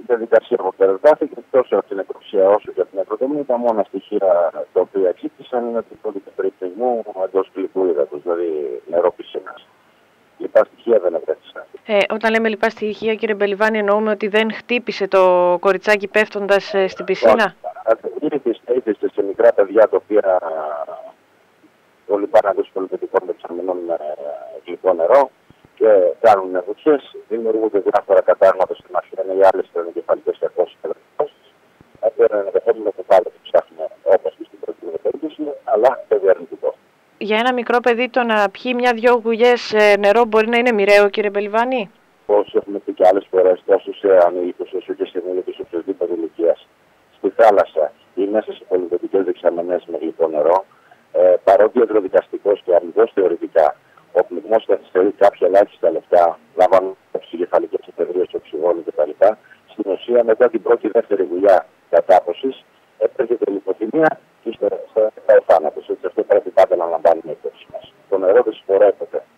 διαδικασία που περιγράφηκε τόσο από την νεκροψία όσο και από την νεκροτομία, τα μόνα στοιχεία τα οποία εξήγησαν είναι ότι πρόκειται περί πτυγμού εντός γλυκού ύδατος, δηλαδή νερό πισίνας. Λοιπά στοιχεία δεν ευρέθησαν. Όταν λέμε λοιπά στοιχεία, κύριε Μπελιβάνη, εννοούμε ότι δεν χτύπησε το κοριτσάκι πέφτοντας στην πισίνα. Ήρθε σε μικρά παιδιά τα οποία πολύ πάνω από πολυπαιδικών δεξαμενών με γλυκό νερό και κάνουν βουτιές, δημιουργούνται διάφορα κατάγματα στην αρχή ή άλλες κρανοκεφαλικές κακώσεις και δραστηριότητες. Αυτό είναι ένα καθόλου το πάλι που ψάχνουμε όπως και στην προηγούμενη περίπτωση, αλλά παιδί αρνητικό. Για ένα μικρό παιδί το να πιει μια-δυο γουλιές νερό μπορεί να είναι μοιραίο, κύριε Μπελιβάνη? Όπως έχουμε πει και άλλες φορές, τόσο σε ανήλικους όσο και σε ενήλικους οποιοδήποτε ηλικίας, στη θάλασσα ή μέσα σε πολυπαιδικές δεξαμενές με γλυκό νερό, παρότι υδροδικαστικός και αμοιβός θεωρητικά ο πνιγμός καθυστερεί κάποια ελάχιστα λεπτά, λαμβάνουν ψυχοκεφαλικές εφεδρείες, οξυγόνου κτλ. Στην ουσία, μετά την πρώτη-δεύτερη δουλειά κατάποσης, έρχεται λιποθυμία και ύστερα ο θάνατος. Έτσι, αυτό πρέπει πάντα να λαμβάνουμε υπόψη μας. Το νερό δεν συγχωρέπεται.